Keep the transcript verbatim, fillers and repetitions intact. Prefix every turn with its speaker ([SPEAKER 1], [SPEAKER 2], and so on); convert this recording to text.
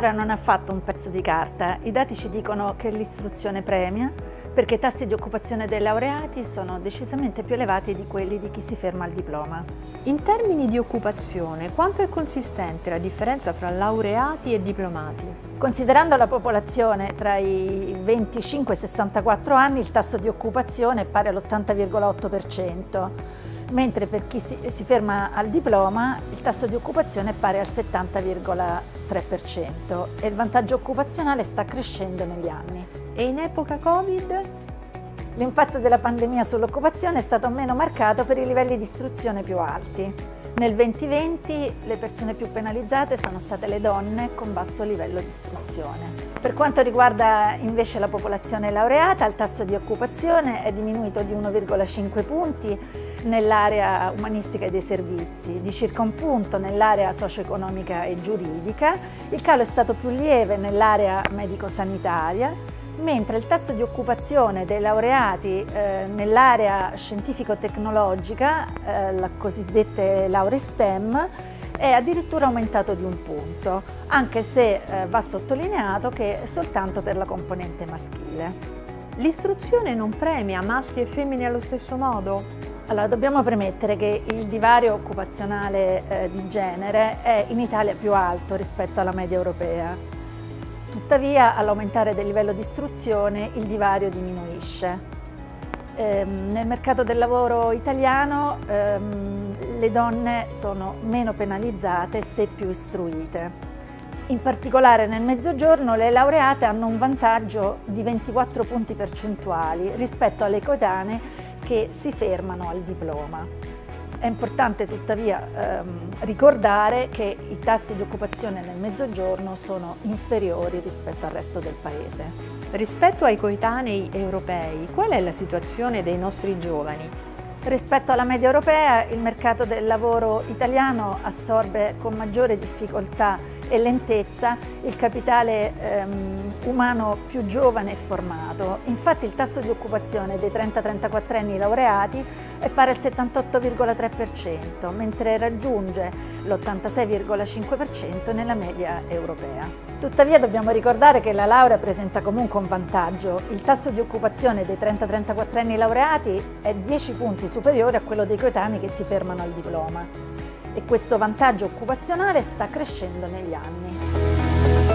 [SPEAKER 1] laurea non è affatto un pezzo di carta. I dati ci dicono che l'istruzione premia, perché i tassi di occupazione dei laureati sono decisamente più elevati di quelli di chi si ferma al diploma.
[SPEAKER 2] In termini di occupazione, quanto è consistente la differenza tra laureati e diplomati?
[SPEAKER 1] Considerando la popolazione tra i venticinque e i sessantaquattro anni, il tasso di occupazione è pari all'ottanta virgola otto per cento, mentre per chi si, si ferma al diploma il tasso di occupazione è pari al settanta virgola tre per cento e il vantaggio occupazionale sta crescendo negli anni.
[SPEAKER 2] E in epoca Covid?
[SPEAKER 1] L'impatto della pandemia sull'occupazione è stato meno marcato per i livelli di istruzione più alti. Nel duemilaventi le persone più penalizzate sono state le donne con basso livello di istruzione. Per quanto riguarda invece la popolazione laureata, il tasso di occupazione è diminuito di uno virgola cinque punti nell'area umanistica e dei servizi, di circa un punto nell'area socio-economica e giuridica, il calo è stato più lieve nell'area medico-sanitaria, mentre il tasso di occupazione dei laureati eh, nell'area scientifico-tecnologica, eh, le cosiddette lauree STEM, è addirittura aumentato di un punto, anche se eh, va sottolineato che è soltanto per la componente maschile.
[SPEAKER 2] L'istruzione non premia maschi e femmine allo stesso modo?
[SPEAKER 1] Allora, dobbiamo premettere che il divario occupazionale eh, di genere è in Italia più alto rispetto alla media europea. Tuttavia, all'aumentare del livello di istruzione, il divario diminuisce. Ehm, nel mercato del lavoro italiano ehm, le donne sono meno penalizzate se più istruite. In particolare nel Mezzogiorno le laureate hanno un vantaggio di ventiquattro punti percentuali rispetto alle coetanee che si fermano al diploma. È importante tuttavia ehm, ricordare che i tassi di occupazione nel Mezzogiorno sono inferiori rispetto al resto del Paese.
[SPEAKER 2] Rispetto ai coetanei europei, qual è la situazione dei nostri giovani?
[SPEAKER 1] Rispetto alla media europea, il mercato del lavoro italiano assorbe con maggiore difficoltà e lentezza il capitale ehm, umano più giovane e formato. Infatti il tasso di occupazione dei trenta trentaquattro anni laureati è pari al settantotto virgola tre per cento, mentre raggiunge l'ottantasei virgola cinque per cento nella media europea. Tuttavia dobbiamo ricordare che la laurea presenta comunque un vantaggio. Il tasso di occupazione dei trenta trentaquattro anni laureati è dieci punti superiore a quello dei coetanei che si fermano al diploma. E questo vantaggio occupazionale sta crescendo negli anni.